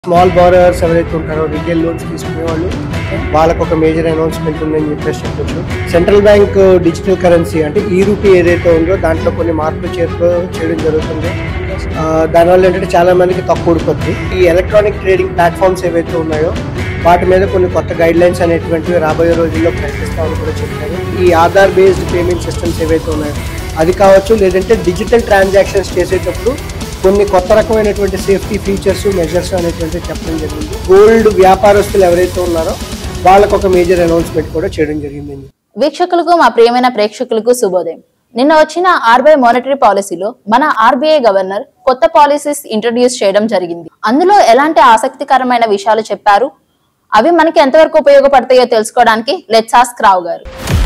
Small borrowers ఎవరైతే ఉంటారో retail loans తీసుకునే వాళ్ళు వాళ్ళకు ఒక మేజర్ అనౌన్స్మెంట్ ఉందని చెప్పేసి చెప్పొచ్చు. సెంట్రల్ బ్యాంక్ డిజిటల్ కరెన్సీ అంటే ఈ రూపీ ఏదైతే ఉందో దాంట్లో కొన్ని మార్పులు చేయడం జరుగుతుంది. దానివల్ల ఏంటంటే చాలా మందికి తక్కువ ఉడిపోద్ది. ఈ ఎలక్ట్రానిక్ ట్రేడింగ్ ప్లాట్ఫామ్స్ ఏవైతే ఉన్నాయో వాటి మీద కొన్ని కొత్త గైడ్ లైన్స్ అనేటువంటివి రాబోయే రోజుల్లో ప్రకటిస్తామని కూడా చెప్పారు. ఈ ఆధార్ బేస్డ్ పేమెంట్ సిస్టమ్స్ ఏవైతే ఉన్నాయో అది కావచ్చు, లేదంటే డిజిటల్ ట్రాన్సాక్షన్స్ చేసేటప్పుడు కొన్ని కొత్త రకమైనటువంటి సేఫ్టీ ఫీచర్స్ మెజర్స్ అనేటువంటి చెప్పడం జరిగింది. గోల్డ్ వ్యాపారస్తులు ఎవరైతే ఉన్నారో వాళ్ళకు ఒక మేజర్ అనౌన్స్మెంట్ కూడా చేయడం జరిగింది. వీక్షకులకు మా ప్రియమైన ప్రేక్షకులకు శుభోదయం. నిన్న వచ్చిన ఆర్బీఐ మానిటరీ పాలసీలో మన ఆర్బీఐ గవర్నర్ కొత్త పాలసీస్ ఇంట్రడ్యూస్ చేయడం జరిగింది. అందులో ఎలాంటి ఆసక్తికరమైన విషయాలు చెప్పారు, అవి మనకి ఎంతవరకు ఉపయోగపడతాయో తెలుసుకోవడానికి let's ask Rao garu.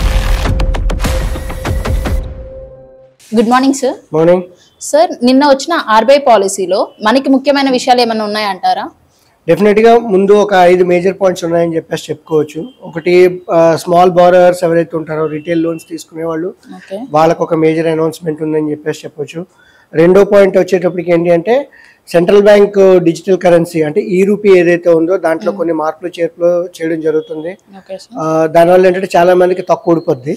Good morning sir. Morning sir, నిన్న వచ్చిన ఆర్బీఐ పాలసీలో మనకి ముఖ్యమైన విషయాలు ఏమైనా ఉన్నాయంటారా? డెఫినెట్గా ముందు ఒక 5 మేజర్ పాయింట్స్ ఉన్నాయని చెప్పేసి చెప్పుకోవచ్చు. ఒకటి, స్మాల్ బారోవర్స్ ఎవరైతే ఉంటారో రిటైల్ లోన్స్ తీసుకునే వాళ్ళు వాళ్ళకు ఒక మేజర్ అనౌన్స్మెంట్ ఉందని చెప్పేసి చెప్పొచ్చు. రెండో పాయింట్ వచ్చేటప్పటికి ఏంటి అంటే సెంట్రల్ బ్యాంక్ డిజిటల్ కరెన్సీ అంటే ఈ రూపీ ఏదైతే ఉందో దాంట్లో కొన్ని మార్పులు చేయడం జరుగుతుంది. దానివల్ల ఏంటంటే చాలా మందికి తక్కువ ఉడిపోద్ది.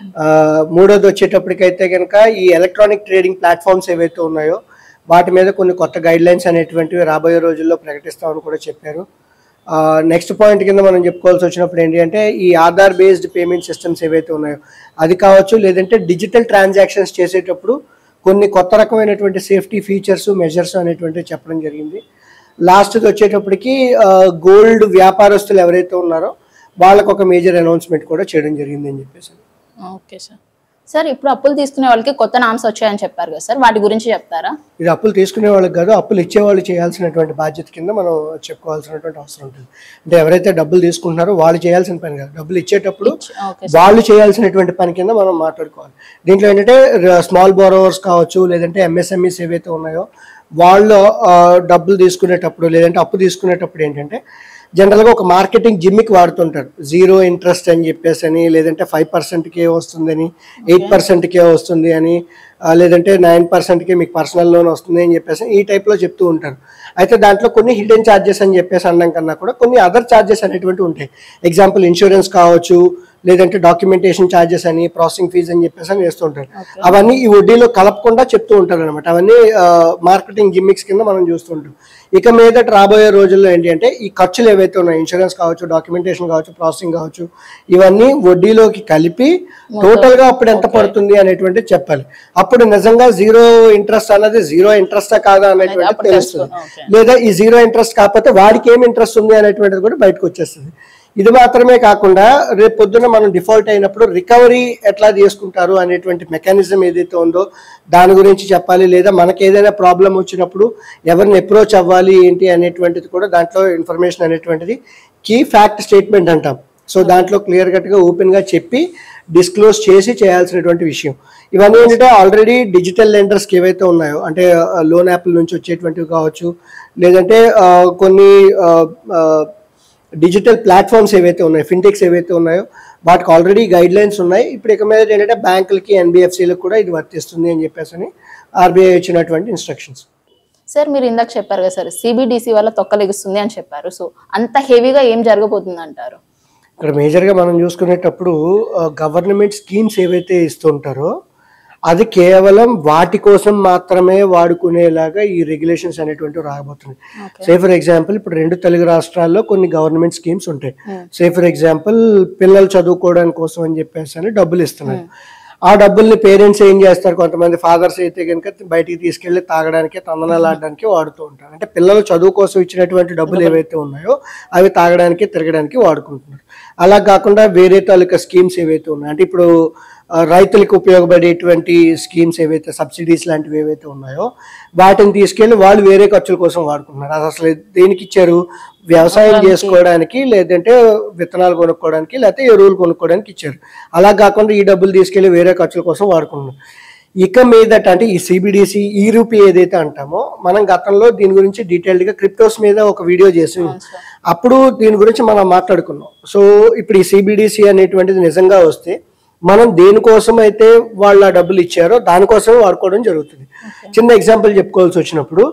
మూడోది వచ్చేటప్పటికైతే కనుక ఈ ఎలక్ట్రానిక్ ట్రేడింగ్ ప్లాట్ఫామ్స్ ఏవైతే ఉన్నాయో వాటి మీద కొన్ని కొత్త గైడ్ లైన్స్ అనేటువంటివి రాబోయే రోజుల్లో ప్రకటిస్తామని కూడా చెప్పారు. నెక్స్ట్ పాయింట్ కింద మనం చెప్పుకోవాల్సి వచ్చినప్పుడు ఏంటి అంటే ఈ ఆధార్ బేస్డ్ పేమెంట్ సిస్టమ్స్ ఏవైతే ఉన్నాయో అది కావచ్చు, లేదంటే డిజిటల్ ట్రాన్సాక్షన్స్ చేసేటప్పుడు కొన్ని కొత్త రకమైనటువంటి సేఫ్టీ ఫీచర్స్ మెజర్స్ అనేటువంటివి చెప్పడం జరిగింది. లాస్ట్ది వచ్చేటప్పటికి గోల్డ్ వ్యాపారస్తులు ఎవరైతే ఉన్నారో వాళ్ళకు ఒక మేజర్ అనౌన్స్మెంట్ కూడా చేయడం జరిగింది అని చెప్పేసి. Okay sir. సార్, ఇప్పుడు అప్పులు తీసుకునే వాళ్ళకి కొత్త నామ్స్ వచ్చాయని చెప్పారు కదా సార్, వాటి గురించి చెప్తారా? ఇది అప్పులు తీసుకునే వాళ్ళకి కాదు, అప్పులు ఇచ్చేవాళ్ళు చేయాల్సినటువంటి బాధ్యత కింద మనం చెప్పుకోవాల్సినటువంటి అవసరం ఉంటుంది. అంటే ఎవరైతే డబ్బులు తీసుకుంటున్నారో వాళ్ళు చేయాల్సిన పని కాదు, డబ్బులు ఇచ్చేటప్పుడు వాళ్ళు చేయాల్సినటువంటి పని కింద మనం మాట్లాడుకోవాలి. దీంట్లో ఏంటంటే స్మాల్ బారోవర్స్ కావచ్చు, లేదంటే ఎంఎస్ఎంఈస్ ఏవైతే ఉన్నాయో వాళ్ళు డబ్బులు తీసుకునేటప్పుడు లేదంటే అప్పు తీసుకునేటప్పుడు ఏంటంటే జనరల్గా ఒక మార్కెటింగ్ జిమ్మికి వాడుతుంటారు. 0 ఇంట్రెస్ట్ అని చెప్పేసి అని, లేదంటే 5%కే వస్తుందని, 8%కే వస్తుంది అని, లేదంటే 9%కే మీకు పర్సనల్ లోన్ వస్తుంది అని చెప్పేసి ఈ టైప్లో చెప్తూ ఉంటారు. అయితే దాంట్లో కొన్ని హిడెన్ ఛార్జెస్ అని చెప్పేసి అనడం కన్నా కూడా కొన్ని అదర్ ఛార్జెస్ అనేటువంటి ఉంటాయి. ఎగ్జాంపుల్ ఇన్సూరెన్స్ కావచ్చు, లేదంటే డాక్యుమెంటేషన్ ఛార్జెస్ అని, ప్రాసెసింగ్ ఫీజ్ అని చెప్పేసి అని వేస్తూ ఉంటారు. అవన్నీ ఈ వడ్డీలో కలపకుండా చెప్తూ ఉంటారు అనమాట. అవన్నీ మార్కెటింగ్ జిమ్మిక్స్ కింద మనం చూస్తుంటాం. ఇక మీదట రాబోయే రోజుల్లో ఏంటి అంటే ఈ ఖర్చులు ఏవైతే ఉన్నాయో ఇన్సూరెన్స్ కావచ్చు, డాక్యుమెంటేషన్ కావచ్చు, ప్రాసెసింగ్ కావచ్చు, ఇవన్నీ వడ్డీలోకి కలిపి టోటల్గా అప్పుడు ఎంత పడుతుంది అనేటువంటిది చెప్పాలి. అప్పుడు నిజంగా 0 ఇంట్రెస్ట్ అన్నది 0 ఇంట్రెస్టా కాదా అనేటువంటిది తెలుస్తుంది. లేదా ఈ 0 ఇంట్రెస్ట్ కాకపోతే వాడికి ఏం ఇంట్రెస్ట్ ఉంది అనేటువంటిది కూడా బయటకు వచ్చేస్తుంది. ఇది మాత్రమే కాకుండా రేపు పొద్దున మనం డిఫాల్ట్ అయినప్పుడు రికవరీ ఎట్లా చేసుకుంటారు అనేటువంటి మెకానిజం ఏదైతే ఉందో దాని గురించి చెప్పాలి. లేదా మనకి ఏదైనా ప్రాబ్లం వచ్చినప్పుడు ఎవరిని అప్రోచ్ అవ్వాలి ఏంటి అనేటువంటిది కూడా దాంట్లో ఇన్ఫర్మేషన్ అనేటువంటిది కీ ఫ్యాక్ట్ స్టేట్మెంట్ అంటాం. సో దాంట్లో క్లియర్ కట్గా ఓపెన్గా చెప్పి డిస్క్లోజ్ చేసి చేయాల్సినటువంటి విషయం. ఇవన్నీ ఏంటంటే ఆల్రెడీ డిజిటల్ లెండర్స్కి ఏవైతే ఉన్నాయో అంటే లోన్ యాప్ల నుంచి వచ్చేటువంటివి కావచ్చు, లేదంటే కొన్ని డిజిటల్ ప్లాట్ఫామ్స్ ఏవైతే ఉన్నాయో ఫిన్టెక్స్ ఏవైతే ఉన్నాయో వాటికి ఆల్రెడీ గైడ్ లైన్స్ ఉన్నాయి. ఇప్పుడు ఇక మీద ఏంటంటే బ్యాంకులకి ఎన్బిఎఫ్సిలకు కూడా ఇది వర్తిస్తుంది అని చెప్పేసి ఆర్బీఐ ఇచ్చినటువంటి ఇన్స్ట్రక్షన్స్. సార్, మీరు ఇందాక చెప్పారు కదా సార్, సిబిడిసి వల్ల తొక్కలెగుస్తుంది అని చెప్పారు. సో అంత హెవీగా ఏం జరగబోతుంది అంటారు? ఇక్కడ మేజర్గా మనం చూసుకునేటప్పుడు గవర్నమెంట్ స్కీమ్స్ ఏవైతే ఇస్తుంటారో అది కేవలం వాటి కోసం మాత్రమే వాడుకునేలాగా ఈ రెగ్యులేషన్స్ అనేటువంటివి రాబోతున్నాయి. సే ఫర్ ఎగ్జాంపుల్ ఇప్పుడు 2 తెలుగు రాష్ట్రాల్లో కొన్ని గవర్నమెంట్ స్కీమ్స్ ఉంటాయి. సే ఫర్ ఎగ్జాంపుల్ పిల్లలు చదువుకోవడానికి కోసం అని చెప్పేసి అని డబ్బులు ఇస్తున్నారు. ఆ డబ్బుల్ని పేరెంట్స్ ఏం చేస్తారు, కొంతమంది ఫాదర్స్ అయితే కనుక బయటికి తీసుకెళ్లి తాగడానికి, తందనాలు ఆడడానికి వాడుతూ ఉంటారు. అంటే పిల్లలు చదువు కోసం ఇచ్చినటువంటి డబ్బులు ఏవైతే ఉన్నాయో అవి తాగడానికి తిరగడానికి వాడుకుంటున్నారు. అలా కాకుండా వేరే తాలూకా స్కీమ్స్ ఏవైతే ఉన్నాయో అంటే ఇప్పుడు రైతులకు ఉపయోగపడేటువంటి స్కీమ్స్ ఏవైతే సబ్సిడీస్ లాంటివి ఏవైతే ఉన్నాయో వాటిని తీసుకెళ్ళి వాళ్ళు వేరే ఖర్చుల కోసం వాడుకుంటున్నారు. అది అసలు దేనికి ఇచ్చారు? వ్యవసాయం చేసుకోవడానికి, లేదంటే విత్తనాలు కొనుక్కోవడానికి, లేకపోతే ఎరువులు కొనుక్కోవడానికి ఇచ్చారు. అలా కాకుండా ఈ డబ్బులు తీసుకెళ్లి వేరే ఖర్చుల కోసం వాడుకుంటున్నారు. ఇక మీదట అంటే ఈ సిబిడిసి ఈ రూపీ ఏదైతే అంటామో మనం గతంలో దీని గురించి డీటెయిల్డ్గా క్రిప్టోస్ మీద ఒక వీడియో చేసి అప్పుడు దీని గురించి మనం మాట్లాడుకున్నాం. సో ఇప్పుడు ఈ సిబిడిసి అనేటువంటిది నిజంగా వస్తే మనం దేనికోసం అయితే వాళ్ళు ఆ డబ్బులు ఇచ్చారో దానికోసమే వాడుకోవడం జరుగుతుంది. చిన్న ఎగ్జాంపుల్ చెప్పుకోవాల్సి వచ్చినప్పుడు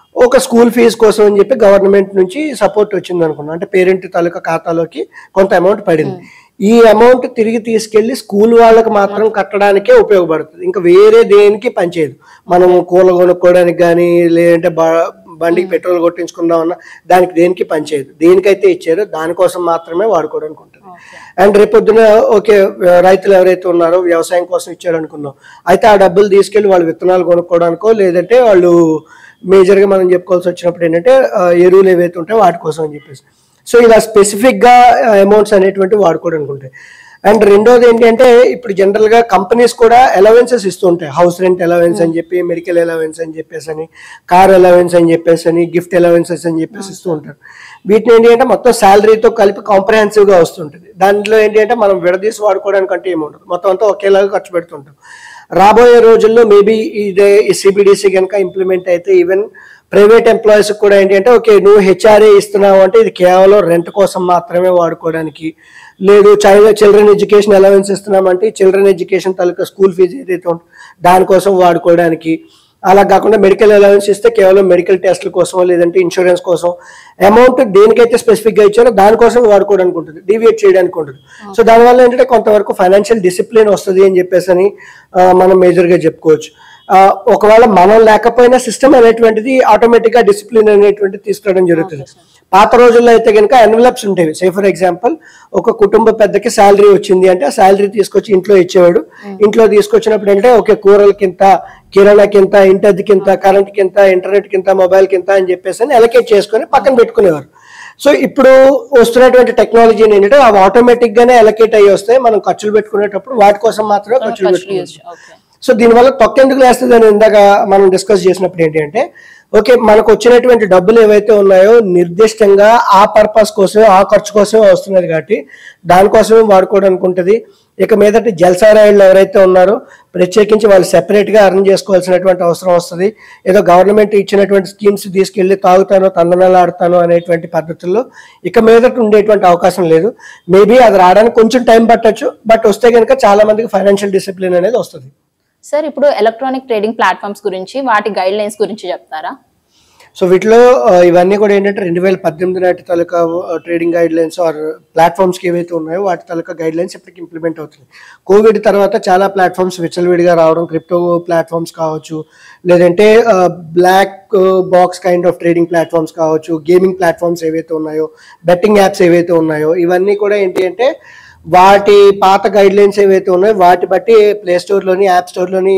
ఒక స్కూల్ ఫీజు కోసం అని చెప్పి గవర్నమెంట్ నుంచి సపోర్ట్ వచ్చింది అనుకున్నాం. అంటే పేరెంట్ తాలూకా ఖాతాలోకి కొంత అమౌంట్ పడింది. ఈ అమౌంట్ తిరిగి తీసుకెళ్లి స్కూల్ వాళ్ళకి మాత్రం కట్టడానికే ఉపయోగపడుతుంది, ఇంకా వేరే దేనికి పనిచేయదు. మనం కూల కొనుక్కోవడానికి కానీ లేదంటే బండికి పెట్రోల్ కొట్టించుకుందామన్నా దానికి దేనికి పనిచేయదు. దేనికైతే ఇచ్చారో దానికోసం మాత్రమే వాడుకోవడానికి ఉంటుంది. అండ్ రేపొద్దున ఓకే రైతులు ఎవరైతే ఉన్నారో వ్యవసాయం కోసం ఇచ్చారు అనుకున్నాం, అయితే ఆ డబ్బులు తీసుకెళ్లి వాళ్ళు విత్తనాలు కొనుక్కోవడానికో లేదంటే వాళ్ళు మేజర్గా మనం చెప్పుకోవాల్సి వచ్చినప్పుడు ఏంటంటే ఎరువులు ఏవైతే ఉంటాయో వాటి కోసం అని చెప్పేసి. సో ఇలా స్పెసిఫిక్గా అమౌంట్స్ అనేటువంటి వాడుకోవడానికి ఉంటాయి. అండ్ రెండోది ఏంటంటే ఇప్పుడు జనరల్గా కంపెనీస్ కూడా అలవెన్సెస్ ఇస్తూ ఉంటాయి. హౌస్ రెంట్ అలవెన్స్ అని చెప్పి, మెడికల్ అలవెన్స్ అని చెప్పేసి అని, కార్ అలవెన్స్ అని చెప్పేసి అని, గిఫ్ట్ అలవెన్సెస్ అని చెప్పేసి ఇస్తూ ఉంటారు. వీటిని ఏంటి అంటే మొత్తం శాలరీతో కలిపి కాంప్రహెన్సివ్గా వస్తుంటుంది. దాంట్లో ఏంటి అంటే మనం విడదీసి వాడుకోవడానికి అంటే ఏముండదు, మొత్తం అంతా ఒకేలాగా ఖర్చు పెడుతుంటాం. రాబోయే రోజుల్లో మేబీ ఇదే సిబిడిసి కనుక ఇంప్లిమెంట్ అయితే ఈవెన్ ప్రైవేట్ ఎంప్లాయీస్ కూడా ఏంటి అంటే ఓకే నువ్వు హెచ్ఆర్ఏ ఇస్తున్నావు అంటే ఇది కేవలం రెంట్ కోసం మాత్రమే వాడుకోవడానికి, లేదు చిల్డ్రన్ ఎడ్యుకేషన్ అలవెన్స్ ఇస్తున్నామంటే చిల్డ్రన్ ఎడ్యుకేషన్ తాలూకా స్కూల్ ఫీజు ఏదైతే ఉంటుందో దానికోసం వాడుకోవడానికి, అలా కాకుండా మెడికల్ అలవెన్స్ ఇస్తే కేవలం మెడికల్ టెస్ట్ల కోసం లేదంటే ఇన్సూరెన్స్ కోసం అమౌంట్ దేనికైతే స్పెసిఫిక్గా ఇచ్చారో దానికోసం వాడుకోవడానికి ఉంటుంది, డీవియేట్ చేయడానికి ఉంటుంది. సో దానివల్ల ఏంటంటే కొంతవరకు ఫైనాన్షియల్ డిసిప్లిన్ వస్తుంది అని చెప్పేసి అని మనం మేజర్గా చెప్పుకోవచ్చు. ఒకవేళ మనం లేకపోయినా సిస్టమ్ అనేటువంటిది ఆటోమేటిక్గా డిసిప్లిన్ అనేటువంటిది తీసుకురావడం జరుగుతుంది. పాత రోజుల్లో అయితే కనుక ఎన్వలప్స్ ఉండేవి. సే ఫర్ ఎగ్జాంపుల్ ఒక కుటుంబ పెద్దకి శాలరీ వచ్చింది అంటే ఆ శాలరీ తీసుకొచ్చి ఇంట్లో ఇచ్చేవాడు. ఇంట్లో తీసుకొచ్చినప్పుడు అంటే ఓకే కూరలకింత, కిరాణాకింత, ఇంటద్దికింత, కరెంట్కింత, ఇంటర్నెట్కింత, మొబైల్కింత అని చెప్పేసి అని అలొకేట్ చేసుకొని పక్కన పెట్టుకునేవారు. సో ఇప్పుడు వస్తున్నటువంటి టెక్నాలజీ ఏంటంటే అవి ఆటోమేటిక్ గానే అలొకేట్ అయ్యి వస్తాయి. మనం ఖర్చులు పెట్టుకునేటప్పుడు వాటి కోసం మాత్రమే ఖర్చులు పెట్టుకుంటాం. సో దీనివల్ల తొక్కెందుకు లేస్తుంది అని ఇందాక మనం డిస్కస్ చేసినప్పుడు ఏంటి అంటే ఓకే మనకు వచ్చినటువంటి డబ్బులు ఏవైతే ఉన్నాయో నిర్దిష్టంగా ఆ పర్పస్ కోసమే, ఆ ఖర్చు కోసమే వస్తున్నది కాబట్టి దానికోసమే వాడుకోవడానికి ఉంటుంది. ఇక మీదటి జల్సారాయిళ్ళు ఎవరైతే ఉన్నారో ప్రత్యేకించి వాళ్ళు సెపరేట్గా అర్న్ చేసుకోవాల్సినటువంటి అవసరం వస్తుంది. ఏదో గవర్నమెంట్ ఇచ్చినటువంటి స్కీమ్స్ తీసుకెళ్లి తాగుతానో తందనాలు ఆడతానో అనేటువంటి పద్ధతుల్లో ఇక మీదట ఉండేటువంటి అవకాశం లేదు. మేబీ అది రావడానికి కొంచెం టైం పట్టచ్చు, బట్ వస్తే కనుక చాలా మందికి ఫైనాన్షియల్ డిసిప్లిన్ అనేది వస్తుంది. సార్ ఇప్పుడు ఎలక్ట్రానిక్ ట్రేడింగ్ ప్లాట్ఫామ్స్ గురించి వాటి గైడ్ లైన్స్ గురించి చెప్తారా? సో వీటిలో ఇవన్నీ కూడా ఏంటంటే 2018 నాటి తాలూకా ట్రేడింగ్ గైడ్ లైన్స్ ఆర్ ప్లాట్ఫామ్స్కి ఏవైతే ఉన్నాయో వాటి తాలూకా గైడ్ లైన్స్ ఇప్పటికి ఇంప్లిమెంట్ అవుతుంది. కోవిడ్ తర్వాత చాలా ప్లాట్ఫామ్స్ విచ్చలవిడిగా రావడం, క్రిప్టో ప్లాట్ఫామ్స్ కావచ్చు, లేదంటే black box kind of trading platforms కావచ్చు, గేమింగ్ ప్లాట్ఫామ్స్ ఏవైతే ఉన్నాయో, బెట్టింగ్ యాప్స్ ఏవైతే ఉన్నాయో ఇవన్నీ కూడా ఏంటి అంటే వాటి పాత గైడ్ లైన్స్ ఏవైతే ఉన్నాయో వాటి బట్టి ప్లే స్టోర్లోని, యాప్ స్టోర్లోని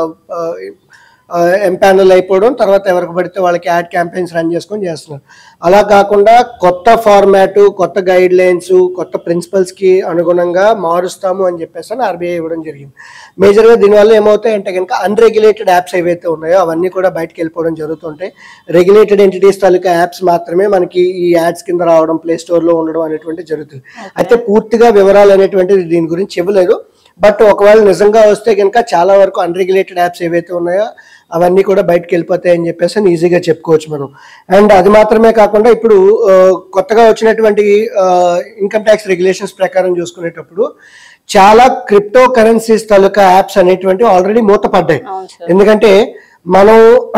ఎంపానల్ అయిపోవడం, తర్వాత ఎవరికి పడితే వాళ్ళకి యాడ్ క్యాంపెయిన్స్ రన్ చేసుకొని చేస్తున్నారు. అలా కాకుండా కొత్త ఫార్మాటు, కొత్త గైడ్ లైన్స్, కొత్త ప్రిన్సిపల్స్కి అనుగుణంగా మారుస్తాము అని చెప్పేసి ఆర్బీఐ ఇవ్వడం జరిగింది. మేజర్గా దీనివల్ల ఏమవుతాయంటే కనుక అన్రెగ్యులేటెడ్ యాప్స్ ఏవైతే ఉన్నాయో అవన్నీ కూడా బయటకు వెళ్ళిపోవడం జరుగుతుంటాయి. రెగ్యులేటెడ్ ఎంటిటీస్ తాలూకా యాప్స్ మాత్రమే మనకి ఈ యాడ్స్ కింద రావడం, ప్లే స్టోర్లో ఉండడం అనేటువంటి జరుగుతుంది. అయితే పూర్తిగా వివరాలు అనేటువంటిది దీని గురించి ఇవ్వలేదు. బట్ ఒకవేళ నిజంగా వస్తే కనుక చాలా వరకు అన్రెగ్యులేటెడ్ యాప్స్ ఏవైతే ఉన్నాయో అవన్నీ కూడా బయటకు వెళ్ళిపోతాయి అని చెప్పేసి ఈజీగా చెప్పుకోవచ్చు మనం. అండ్ అది మాత్రమే కాకుండా ఇప్పుడు కొత్తగా వచ్చినటువంటి ఇన్కమ్ ట్యాక్స్ రెగ్యులేషన్స్ ప్రకారం చూసుకునేటప్పుడు చాలా క్రిప్టో కరెన్సీస్ తాలూకా యాప్స్ అనేటువంటి ఆల్రెడీ మూతపడ్డాయి. ఎందుకంటే మనం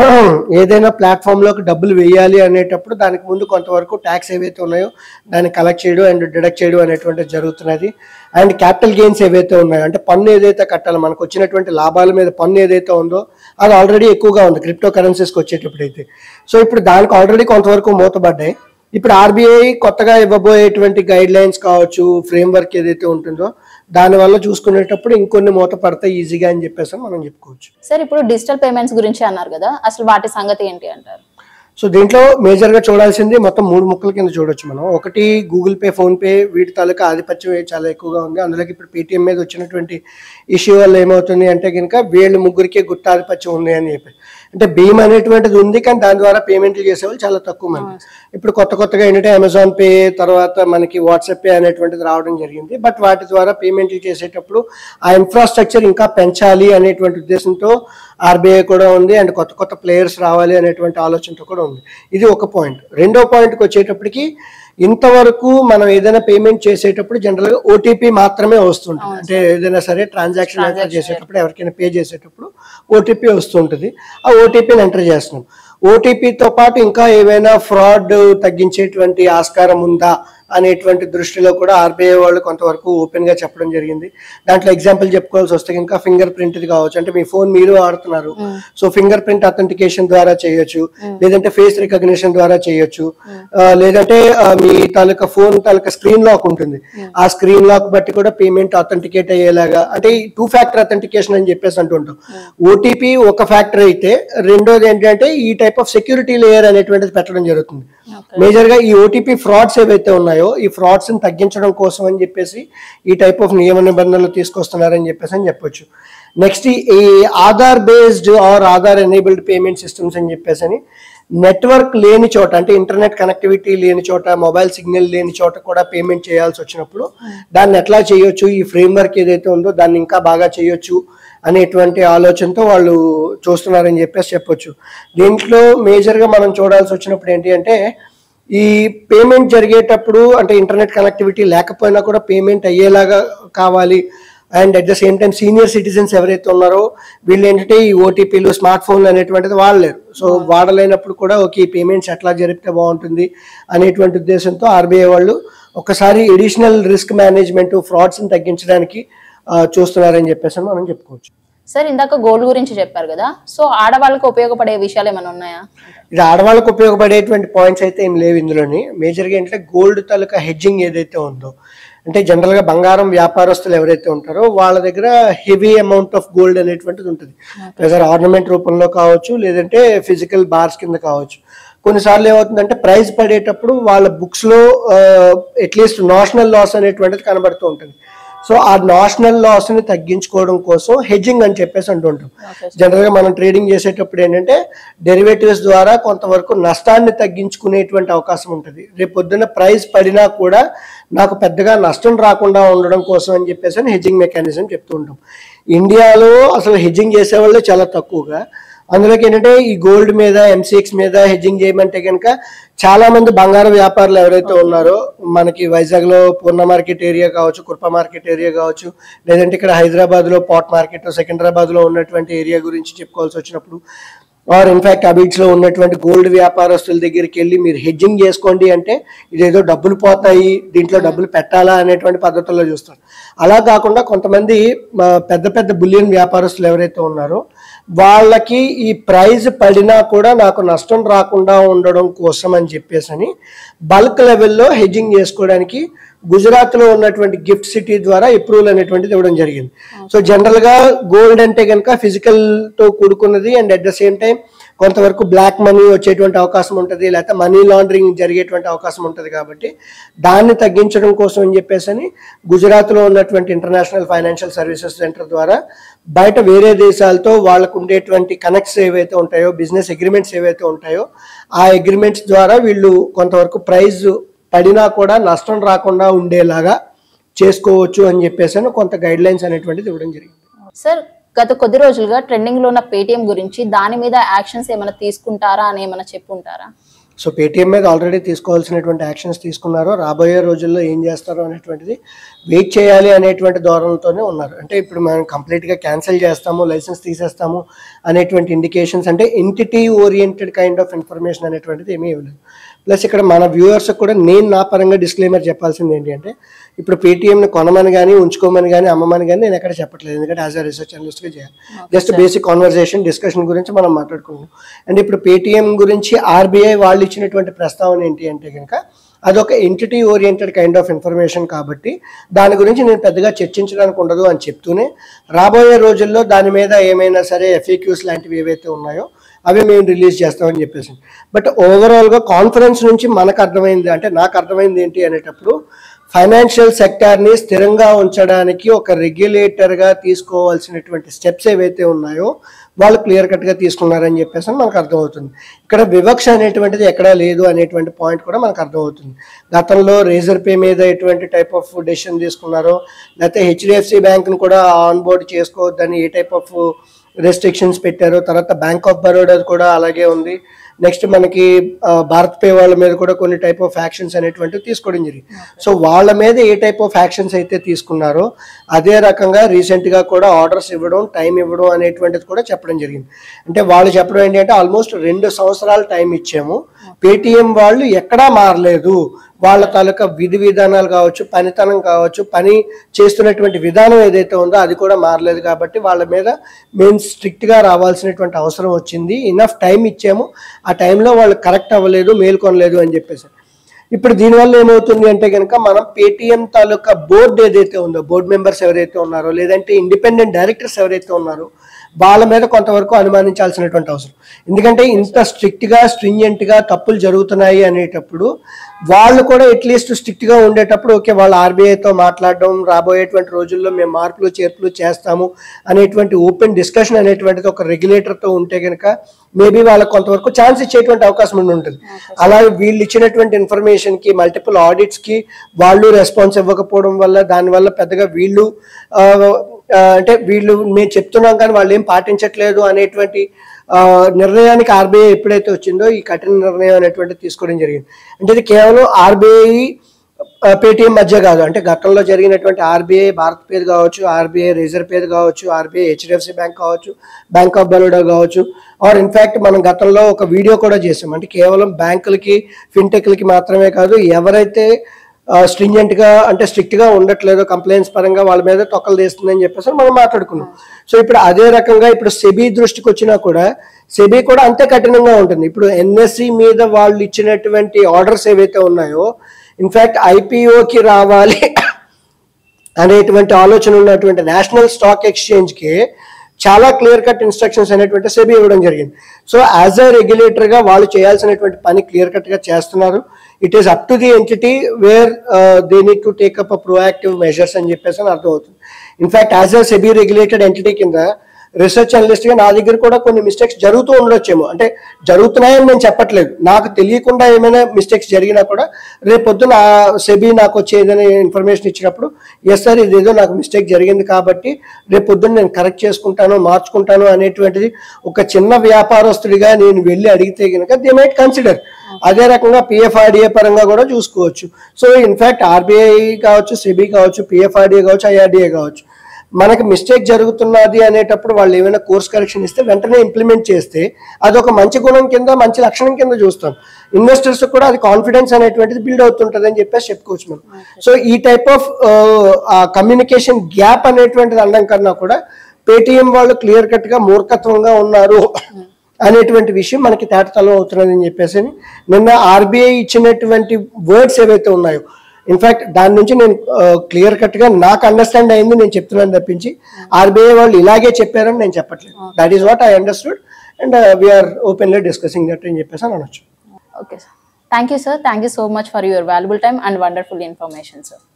ఏదైనా ప్లాట్ఫామ్లోకి డబ్బులు వేయాలి అనేటప్పుడు దానికి ముందు కొంతవరకు ట్యాక్స్ ఏవైతే ఉన్నాయో దాన్ని కలెక్ట్ చేయడం అండ్ డిడక్ట్ చేయడం అనేటువంటిది జరుగుతున్నది. అండ్ క్యాపిటల్ గెయిన్స్ ఏవైతే ఉన్నాయో అంటే పన్ను ఏదైతే కట్టాలో, మనకు వచ్చినటువంటి లాభాల మీద పన్ను ఏదైతే ఉందో అది ఆల్రెడీ ఎక్కువగా ఉంది క్రిప్టో కరెన్సీస్కి వచ్చేటప్పుడు అయితే. సో ఇప్పుడు దానికి ఆల్రెడీ కొంతవరకు మూతపడ్డాయి. ఇప్పుడు ఆర్బీఐ కొత్తగా ఇవ్వబోయేటువంటి గైడ్ లైన్స్ కావచ్చు, ఫ్రేమ్వర్క్ ఏదైతే ఉంటుందో దానివల్ల చూసుకునేటప్పుడు ఇంకొన్ని మూత పడతాయి ఈజీగా అని చెప్పేసి మనం చెప్పుకోవచ్చు. సార్ ఇప్పుడు డిజిటల్ పేమెంట్స్ గురించి అన్నారు కదా, అసలు వాటి సంగతి ఏంటి అంటారు? సో దీంట్లో మేజర్గా చూడాల్సింది మొత్తం 3 ముక్కల కింద చూడొచ్చు మనం. ఒకటి గూగుల్ పే, ఫోన్పే, వీటి తాలూకా ఆధిపత్యం చాలా ఎక్కువగా ఉంది. అందులోకి ఇప్పుడు పేటిఎం మీద వచ్చినటువంటి ఇష్యూ వల్ల ఏమవుతుంది అంటే కనుక వీళ్ళు ముగ్గురికే గుత్తాధిపత్యం ఉంది అని చెప్పి, అంటే భీమ్ అనేటువంటిది ఉంది కానీ దాని ద్వారా పేమెంట్లు చేసేవాళ్ళు చాలా తక్కువ మంది. ఇప్పుడు కొత్తగా ఏంటంటే అమెజాన్ పే, తర్వాత మనకి వాట్సాప్ పే అనేటువంటిది రావడం జరిగింది. బట్ వాటి ద్వారా పేమెంట్లు చేసేటప్పుడు ఆ ఇన్ఫ్రాస్ట్రక్చర్ ఇంకా పెంచాలి అనేటువంటి ఉద్దేశంతో ఆర్బీఐ కూడా ఉంది. అండ్ కొత్త ప్లేయర్స్ రావాలి అనేటువంటి ఆలోచనతో కూడా ఉంది. ఇది ఒక పాయింట్. రెండో పాయింట్కి వచ్చేటప్పటికి ఇంతవరకు మనం ఏదైనా పేమెంట్ చేసేటప్పుడు జనరల్గా ఓటీపీ మాత్రమే వస్తుంటుంది. అంటే ఏదైనా సరే ట్రాన్సాక్షన్ చేసేటప్పుడు ఎవరికైనా పే చేసేటప్పుడు ఓటీపీ వస్తుంటుంది. ఆ ఓటీపీని ఎంటర్ చేస్తున్నాం. ఓటీపీతో పాటు ఇంకా ఏవైనా ఫ్రాడ్ తగ్గించేటువంటి ఆస్కారం ఉందా అనేటువంటి దృష్టిలో కూడా ఆర్బీఐ వాళ్ళు కొంతవరకు ఓపెన్ గా చెప్పడం జరిగింది. దాంట్లో ఎగ్జాంపుల్ చెప్పుకోవాల్సి వస్తే ఇంకా ఫింగర్ ప్రింట్ కావచ్చు, అంటే మీ ఫోన్ మీరు వాడుతున్నారు, సో ఫింగర్ ప్రింట్ అథెంటికేషన్ ద్వారా చేయొచ్చు, లేదంటే ఫేస్ రికగ్నిషన్ ద్వారా చేయొచ్చు, లేదంటే మీ తాలూకా ఫోన్ తాలూకా స్క్రీన్ లాక్ ఉంటుంది, ఆ స్క్రీన్ లాక్ బట్టి కూడా పేమెంట్ అథెంటికేట్ అయ్యేలాగా, అంటే ఈ 2 ఫ్యాక్టర్ అథెంటికేషన్ అని చెప్పేసి అంటుంటాం. ఓటీపీ ఒక ఫ్యాక్టర్ అయితే రెండోది ఏంటంటే ఈ టైప్ ఆఫ్ సెక్యూరిటీ లేయర్ అనేటువంటిది పెట్టడం జరుగుతుంది. మేజర్ గా ఈ ఓటీపీ ఫ్రాడ్స్ ఏవైతే ఉన్నాయో ఈ ఫ్రాడ్స్ ని తగ్గించడం కోసం అని చెప్పేసి ఈ టైప్ ఆఫ్ నియమ నిబంధనలు తీసుకొస్తున్నారని చెప్పేసి అని చెప్పొచ్చు. నెక్స్ట్ ఈ Aadhaar based or Aadhaar enabled payment systems అని చెప్పేసి నెట్వర్క్ లేని చోట, అంటే ఇంటర్నెట్ కనెక్టివిటీ లేని చోట, మొబైల్ సిగ్నల్ లేని చోట కూడా పేమెంట్ చేయాల్సి వచ్చినప్పుడు దాన్ని ఎట్లా చేయొచ్చు, ఈ ఫ్రేమ్వర్క్ ఏదైతే ఉందో దాన్ని ఇంకా బాగా చేయొచ్చు అనేటువంటి ఆలోచనతో వాళ్ళు చూస్తున్నారని చెప్పేసి చెప్పొచ్చు. దీంట్లో మేజర్గా మనం చూడాల్సి వచ్చినప్పుడు ఏంటి అంటే ఈ పేమెంట్ జరిగేటప్పుడు, అంటే ఇంటర్నెట్ కనెక్టివిటీ లేకపోయినా కూడా పేమెంట్ అయ్యేలాగా కావాలి. And at the same time senior citizens ఎవరైతే ఉన్నారో వీళ్ళు ఏంటంటే ఈ ఓటీపీలు స్మార్ట్ ఫోన్లు అనేటువంటిది వాడలేరు. సో వాడలేనప్పుడు కూడా ఓకే ఈ పేమెంట్స్ ఎట్లా జరిపితే బాగుంటుంది అనేటువంటి ఉద్దేశంతో ఆర్బీఐ వాళ్ళు ఒకసారి ఎడిషనల్ రిస్క్ మేనేజ్మెంట్ ఫ్రాడ్స్ని తగ్గించడానికి చూస్తున్నారని చెప్పేసి మనం చెప్పుకోవచ్చు. సార్ ఇందాక గోల్డ్ గురించి చెప్పారు కదా, సో ఆడవాళ్ళకి ఉపయోగపడే విషయాలు ఏమైనా ఉన్నాయా? ఇది ఆడవాళ్ళకు ఉపయోగపడేటువంటి పాయింట్స్ అయితే ఏం లేవు ఇందులోని. మేజర్గా ఏంటంటే గోల్డ్ తాలూకా హెడ్జింగ్ ఏదైతే ఉందో, అంటే జనరల్గా బంగారం వ్యాపారస్తులు ఎవరైతే ఉంటారో వాళ్ళ దగ్గర హెవీ అమౌంట్ ఆఫ్ గోల్డ్ అనేటువంటిది ఉంటుంది. వెదర్ ఆర్నమెంట్ రూపంలో కావచ్చు, లేదంటే ఫిజికల్ బార్స్ కింద కావచ్చు. కొన్నిసార్లు ఏమవుతుందంటే ప్రైస్ పడేటప్పుడు వాళ్ళ బుక్స్లో అట్లీస్ట్ నోషనల్ లాస్ అనేటువంటిది కనబడుతూ ఉంటుంది. సో ఆ నేషనల్ లాస్ ని తగ్గించుకోవడం కోసం హెడ్జింగ్ అని చెప్పేసి అంటుంటాం. జనరల్ గా మనం ట్రేడింగ్ చేసేటప్పుడు ఏంటంటే డెరివేటివ్స్ ద్వారా కొంతవరకు నష్టాన్ని తగ్గించుకునేటువంటి అవకాశం ఉంటుంది. రేపు పొద్దున్న ప్రైస్ పడినా కూడా నాకు పెద్దగా నష్టం రాకుండా ఉండడం కోసం అని చెప్పేసి హెడ్జింగ్ మెకానిజం చెప్తూ ఉంటాం. ఇండియాలో అసలు హెడ్జింగ్ చేసేవాళ్ళు చాలా తక్కువగా. అందులోకి ఏంటంటే ఈ గోల్డ్ మీద ఎంసీఎక్స్ మీద హెడ్జింగ్ చేయమంటే కనుక చాలా మంది బంగారు వ్యాపారులు ఎవరైతే ఉన్నారో మనకి వైజాగ్ లో పూర్ణ మార్కెట్ ఏరియా కావచ్చు, కుర్ప మార్కెట్ ఏరియా కావచ్చు, లేదంటే ఇక్కడ హైదరాబాద్ లో పాట్ మార్కెట్, సికింద్రాబాద్ లో ఉన్నటువంటి ఏరియా గురించి చెప్పుకోవాల్సి వచ్చినప్పుడు, ఆర్ ఇన్ఫాక్ట్ అబిడ్స్ లో ఉన్నటువంటి గోల్డ్ వ్యాపారస్తుల దగ్గరికి వెళ్ళి మీరు హెడ్జింగ్ చేసుకోండి అంటే ఇదేదో డబ్బులు పోతాయి, దీంట్లో డబ్బులు పెట్టాలా అనేటువంటి పద్ధతుల్లో చూస్తారు. అలా కాకుండా కొంతమంది పెద్ద పెద్ద బులియన్ వ్యాపారస్తులు ఎవరైతే ఉన్నారో వాళ్ళకి ఈ ప్రైజ్ పడినా కూడా నాకు నష్టం రాకుండా ఉండడం కోసం అని చెప్పేసి బల్క్ లెవెల్లో హెడ్జింగ్ చేసుకోవడానికి గుజరాత్ లో ఉన్నటువంటి గిఫ్ట్ సిటీ ద్వారా అప్రూవల్ అనేటువంటిది ఇవ్వడం జరిగింది. సో జనరల్ గా గోల్డ్ అంటే కనుక ఫిజికల్ తో కూడుకున్నది and at the same time కొంతవరకు బ్లాక్ మనీ వచ్చేటువంటి అవకాశం ఉంటుంది, లేకపోతే మనీ లాండరింగ్ జరిగేటువంటి అవకాశం ఉంటుంది. కాబట్టి దాన్ని తగ్గించడం కోసం అని చెప్పేసి గుజరాత్ లో ఉన్నటువంటి ఇంటర్నేషనల్ ఫైనాన్షియల్ సర్వీసెస్ సెంటర్ ద్వారా బయట వేరే దేశాలతో వాళ్ళకు ఉండేటువంటి కనెక్ట్స్ ఏవైతే ఉంటాయో, బిజినెస్ అగ్రిమెంట్స్ ఏవైతే ఉంటాయో ఆ అగ్రిమెంట్స్ ద్వారా వీళ్ళు కొంతవరకు ప్రైజ్ పడినా కూడా నష్టం రాకుండా ఉండేలాగా చేసుకోవచ్చు అని చెప్పేసి కొంత గైడ్ లైన్స్ అనేటువంటిది ఇవ్వడం జరిగింది. సార్ గత కొద్ది రోజులుగా ట్రెండింగ్ లో ఉన్న పేటిఎం గురించి దాని మీద యాక్షన్స్ ఏమైనా తీసుకుంటారా అని ఏమైనా చెప్పుంటారా? సో పేటిఎం మీద ఆల్రెడీ తీసుకోవాల్సినటువంటి యాక్షన్స్ తీసుకున్నారు. రాబోయే రోజుల్లో ఏం చేస్తారో అనేటువంటిది వెయిట్ చేయాలి అనేటువంటి ధోరణితోనే ఉన్నారు. అంటే ఇప్పుడు మనం కంప్లీట్గా క్యాన్సిల్ చేస్తాము, లైసెన్స్ తీసేస్తాము అనేటువంటి ఇండికేషన్స్, అంటే entity oriented kind of information అనేటువంటిది ఏమీ ఇవ్వలేదు. ప్లస్ ఇక్కడ మన వ్యూవర్స్ కూడా నేను నా పరంగా డిస్క్లైమర్ చెప్పాల్సింది ఏంటి అంటే ఇప్పుడు పేటిఎంని కొనమని కానీ, ఉంచుకోమని కానీ, అమ్మమని కానీ నేను ఎక్కడ చెప్పట్లేదు. ఎందుకంటే యాజ్ అ రీసెర్చ్ అనలిస్ట్గా చేయాలి. జస్ట్ బేసిక్ కాన్వర్సేషన్ డిస్కషన్ గురించి మనం మాట్లాడుకుంటున్నాం. అండ్ ఇప్పుడు పేటిఎం గురించి ఆర్బీఐ వాళ్ళు ఇచ్చినటువంటి ప్రస్తావన ఏంటి అంటే కనుక అదొక entity oriented kind of information కాబట్టి దాని గురించి నేను పెద్దగా చర్చించడానికి ఉండదు అని చెప్తూనే రాబోయే రోజుల్లో దాని మీద ఏమైనా సరే ఎఫ్ఏక్యూస్ లాంటివి ఏవైతే ఉన్నాయో అవి మేము రిలీజ్ చేస్తామని చెప్పేసి. బట్ ఓవరాల్గా కాన్ఫరెన్స్ నుంచి మనకు అర్థమైంది, అంటే నాకు అర్థమైంది ఏంటి అనేటప్పుడు ఫైనాన్షియల్ సెక్టార్ని స్థిరంగా ఉంచడానికి ఒక రెగ్యులేటర్గా తీసుకోవాల్సినటువంటి స్టెప్స్ ఏవైతే ఉన్నాయో వాళ్ళు క్లియర్ కట్గా తీసుకున్నారని చెప్పేసి మనకు అర్థమవుతుంది. ఇక్కడ వివక్ష అనేటువంటిది ఎక్కడా లేదు అనేటువంటి పాయింట్ కూడా మనకు అర్థమవుతుంది. గతంలో రేజర్ పే మీద ఎటువంటి టైప్ ఆఫ్ డెసిషన్ తీసుకున్నారో, లేకపోతే హెచ్డిఎఫ్సి బ్యాంక్ను కూడా ఆన్ బోర్డ్ చేసుకోవద్దని ఏ టైప్ ఆఫ్ రెస్ట్రిక్షన్స్ పెట్టారో, తర్వాత బ్యాంక్ ఆఫ్ బరోడా కూడా అలాగే ఉంది. నెక్స్ట్ మనకి భారత్ పే వాళ్ళ మీద కూడా కొన్ని టైప్ ఆఫ్ యాక్షన్స్ అనేటువంటివి తీసుకోవడం జరిగింది. సో వాళ్ళ మీద ఏ టైప్ ఆఫ్ యాక్షన్స్ అయితే తీసుకున్నారో అదే రకంగా రీసెంట్గా కూడా ఆర్డర్స్ ఇవ్వడం, టైం ఇవ్వడం అనేటువంటిది కూడా చెప్పడం జరిగింది. అంటే వాళ్ళు చెప్పడం ఏంటంటే ఆల్మోస్ట్ 2 సంవత్సరాలు టైం ఇచ్చాము, పేటిఎం వాళ్ళు ఎక్కడా మారలేదు, వాళ్ళ తాలూకా విధి విధానాలు కావచ్చు, పనితనం కావచ్చు, పని చేస్తున్నటువంటి విధానం ఏదైతే ఉందో అది కూడా మారలేదు, కాబట్టి వాళ్ళ మీద మేము స్ట్రిక్ట్గా రావాల్సినటువంటి అవసరం వచ్చింది, ఇనఫ్ టైం ఇచ్చాము, ఆ టైంలో వాళ్ళు కరెక్ట్ అవ్వలేదు, మేల్కొనలేదు అని చెప్పేసి. ఇప్పుడు దీనివల్ల ఏమవుతుంది అంటే కనుక మనం పేటిఎం తాలూకా బోర్డు ఏదైతే ఉందో, బోర్డు మెంబర్స్ ఎవరైతే ఉన్నారో లేదంటే ఇండిపెండెంట్ డైరెక్టర్స్ ఎవరైతే ఉన్నారో వాళ్ళ మీద కొంతవరకు అనుమానించాల్సినటువంటి అవసరం. ఎందుకంటే ఇంత స్ట్రిక్ట్గా స్ట్రింజెంట్గా తప్పులు జరుగుతున్నాయి అనేటప్పుడు వాళ్ళు కూడా అట్లీస్ట్ స్ట్రిక్ట్గా ఉండేటప్పుడు ఓకే వాళ్ళు ఆర్బీఐతో మాట్లాడడం, రాబోయేటువంటి రోజుల్లో మేము మార్పులు చేర్పులు చేస్తాము అనేటువంటి ఓపెన్ డిస్కషన్ అనేటువంటిది ఒక రెగ్యులేటర్తో ఉంటే కనుక మేబీ వాళ్ళకి కొంతవరకు ఛాన్స్ ఇచ్చేటువంటి అవకాశం ఉంటుంది. అలాగే వీళ్ళు ఇచ్చినటువంటి ఇన్ఫర్మేషన్కి మల్టిపుల్ ఆడిట్స్కి వాళ్ళు రెస్పాన్స్ ఇవ్వకపోవడం వల్ల దానివల్ల పెద్దగా వీళ్ళు అంటే వీళ్ళు మేము చెప్తున్నాం కానీ వాళ్ళు ఏం పాటించట్లేదు అనేటువంటి నిర్ణయానికి ఆర్బీఐ ఎప్పుడైతే వచ్చిందో ఈ కఠిన నిర్ణయం అనేటువంటిది తీసుకోవడం జరిగింది. అంటే ఇది కేవలం ఆర్బీఐ పేటిఎం మధ్య కాదు, అంటే గతంలో జరిగినటువంటి ఆర్బీఐ భారత్ పేది కావచ్చు, ఆర్బీఐ రిజర్వ్ పేది కావచ్చు, ఆర్బీఐ హెచ్డిఎఫ్సి బ్యాంక్ కావచ్చు, బ్యాంక్ ఆఫ్ బరోడా కావచ్చు, ఆర్ ఇన్ఫ్యాక్ట్ మనం గతంలో ఒక వీడియో కూడా చేసాం. అంటే కేవలం బ్యాంకులకి ఫిన్టెక్లకి మాత్రమే కాదు, ఎవరైతే స్ట్రింజెంట్గా అంటే స్ట్రిక్ట్గా ఉండట్లేదో కంప్లైంట్స్ పరంగా వాళ్ళ మీద తొక్కలు తీస్తుందని చెప్పేసి మనం మాట్లాడుకున్నాం. సో ఇప్పుడు అదే రకంగా ఇప్పుడు సెబీ దృష్టికి వచ్చినా కూడా సెబీ కూడా అంతే కఠినంగా ఉంటుంది. ఇప్పుడు ఎన్ఎస్సి మీద వాళ్ళు ఇచ్చినటువంటి ఆర్డర్స్ ఏవైతే ఉన్నాయో ఇన్ఫ్యాక్ట్ ఐపీఓకి రావాలి అనేటువంటి ఆలోచన ఉన్నటువంటి నేషనల్ స్టాక్ ఎక్స్చేంజ్కి చాలా క్లియర్ కట్ ఇన్స్ట్రక్షన్స్ అనేటువంటి సెబీ ఇవ్వడం జరిగింది. సో యాజ్ అ రెగ్యులేటర్గా వాళ్ళు చేయాల్సినటువంటి పని క్లియర్ కట్గా చేస్తున్నారు. It is up to the entity where they need to take up a proactive measures అని చెప్పేసి అని అర్థమవుతుంది. In fact as a SEBI regulated entity కింద రీసెర్చ్ అనలిస్ట్గా నా దగ్గర కూడా కొన్ని మిస్టేక్స్ జరుగుతూ ఉండొచ్చేమో, అంటే జరుగుతున్నాయని నేను చెప్పట్లేదు, నాకు తెలియకుండా ఏమైనా మిస్టేక్స్ జరిగినా కూడా రేపు పొద్దున సెబీ నాకు వచ్చి ఏదైనా ఇన్ఫర్మేషన్ ఇచ్చినప్పుడు ఎస్ సార్ ఇదేదో నాకు మిస్టేక్ జరిగింది కాబట్టి రేపు పొద్దున్న నేను కరెక్ట్ చేసుకుంటాను, మార్చుకుంటాను అనేటువంటిది ఒక చిన్న వ్యాపారస్తుడిగా నేను వెళ్ళి అడిగితే కనుక దే మైట్ కన్సిడర్. అదే రకంగా పిఎఫ్ఆర్డిఏ పరంగా కూడా చూసుకోవచ్చు. సో ఇన్ఫ్యాక్ట్ ఆర్బీఐ కావచ్చు, సెబీ కావచ్చు, పిఎఫ్ఆర్డిఏ కావచ్చు, ఐఆర్డిఏ కావచ్చు, మనకి మిస్టేక్ జరుగుతున్నది అనేటప్పుడు వాళ్ళు ఏమైనా కోర్స్ కరెక్షన్ ఇస్తే వెంటనే ఇంప్లిమెంట్ చేస్తే అదొక మంచి గుణం కింద, మంచి లక్షణం కింద చూస్తాం. ఇన్వెస్టర్స్ కూడా అది కాన్ఫిడెన్స్ అనేటువంటిది బిల్డ్ అవుతుంటుంది అని చెప్పేసి చెప్పుకోవచ్చు మనం. సో ఈ టైప్ ఆఫ్ కమ్యూనికేషన్ గ్యాప్ అనేటువంటిది అనడం కన్నా కూడా పేటిఎం వాళ్ళు క్లియర్ కట్గా మూర్ఖత్వంగా ఉన్నారు అనేటువంటి విషయం మనకి తేటతలం అవుతున్నది అని చెప్పేసి నిన్న ఆర్బీఐ ఇచ్చినటువంటి వర్డ్స్ ఏవైతే ఉన్నాయో ఇన్ఫ్యాక్ట్ దాని నుంచి నేను క్లియర్ కట్గా నాకు అండర్స్టాండ్ అయింది నేను చెప్తున్నాను తప్పించి ఆర్బీఐ వాళ్ళు ఇలాగే చెప్పారని నేను చెప్పట్లేదు. That is what I understood and we are openly discussing that అని చెప్పేసి అని అనొచ్చు. Okay sir, thank you sir, thank you so much for your valuable time and wonderful information sir.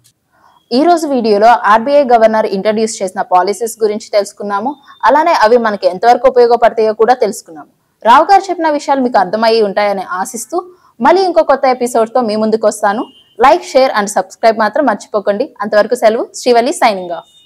ఈ రోజు వీడియోలో ఆర్బీఐ గవర్నర్ ఇంట్రడ్యూస్ చేసిన పాలసీస్ గురించి తెలుసుకున్నాము, అలానే అవి మనకి ఎంతవరకు ఉపయోగపడతాయో కూడా తెలుసుకున్నాము. రావు గారు చెప్పిన విషయాలు మీకు అర్థమయ్యి ఉంటాయని ఆశిస్తూ మళ్ళీ ఇంకో కొత్త ఎపిసోడ్తో మీ ముందుకు వస్తాను. లైక్, షేర్ అండ్ సబ్స్క్రైబ్ మాత్రం మర్చిపోకండి. అంతవరకు సెలవు. Srivalli signing of.